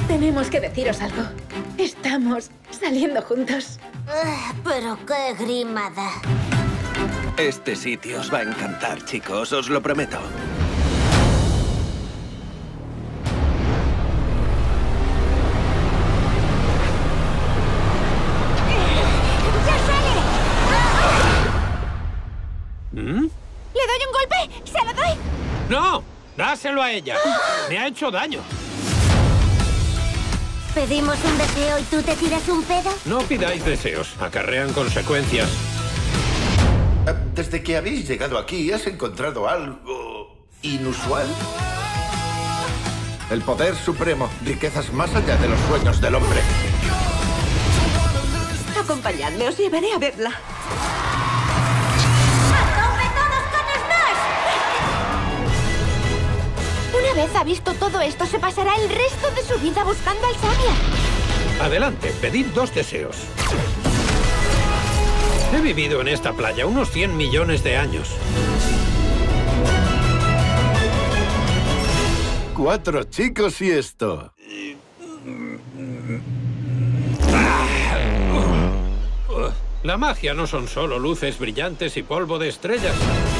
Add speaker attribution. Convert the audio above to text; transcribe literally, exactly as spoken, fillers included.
Speaker 1: Tenemos que deciros algo. Estamos saliendo juntos.
Speaker 2: Uh, pero qué grimada.
Speaker 3: Este sitio os va a encantar, chicos, os lo prometo.
Speaker 4: ¿Mm?
Speaker 2: ¿Le doy un golpe? ¿Se lo doy?
Speaker 4: ¡No! ¡Dáselo a ella! ¡Me ha hecho daño!
Speaker 2: ¿Pedimos un deseo y tú te tiras un pedo?
Speaker 4: No pidáis deseos. Acarrean consecuencias.
Speaker 5: Desde que habéis llegado aquí, ¿has encontrado algo inusual? El poder supremo, riquezas más allá de los sueños del hombre.
Speaker 1: Acompañadme, os llevaré a verla.
Speaker 2: Una vez ha visto todo esto, se pasará el resto de su vida buscando al Samia.
Speaker 4: Adelante, pedid dos deseos. He vivido en esta playa unos cien millones de años.
Speaker 5: Cuatro chicos y esto.
Speaker 4: La magia no son solo luces brillantes y polvo de estrellas.